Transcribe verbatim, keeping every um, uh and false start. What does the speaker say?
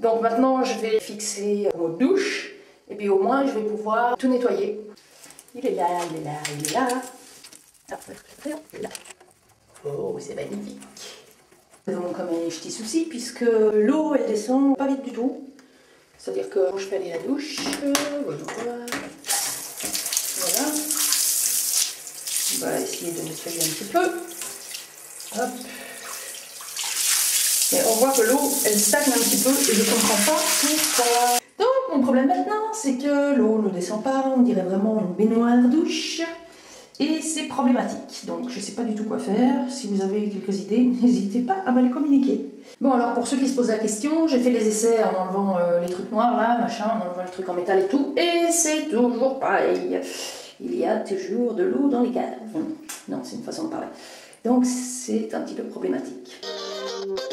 Donc maintenant je vais fixer mon douche et puis au moins je vais pouvoir tout nettoyer. Il est là, il est là, il est là. Oh, c'est magnifique. Nous avons quand même un petit souci puisque l'eau elle descend pas vite du tout. C'est-à-dire que quand je fais aller la douche, voilà. Voilà. On va essayer de nettoyer un petit peu. Hop. Mais on voit que l'eau, elle stagne un petit peu et je ne comprends pas pourquoi. Donc mon problème maintenant, c'est que l'eau ne descend pas, on dirait vraiment une baignoire douche. Et c'est problématique, donc je ne sais pas du tout quoi faire. Si vous avez quelques idées, n'hésitez pas à me les communiquer. Bon alors pour ceux qui se posent la question, j'ai fait les essais en enlevant euh, les trucs noirs là, machin, en enlevant les trucs en métal et tout, et c'est toujours pareil. Il y a toujours de l'eau dans les caves. Non, c'est une façon de parler. Donc c'est un petit peu problématique.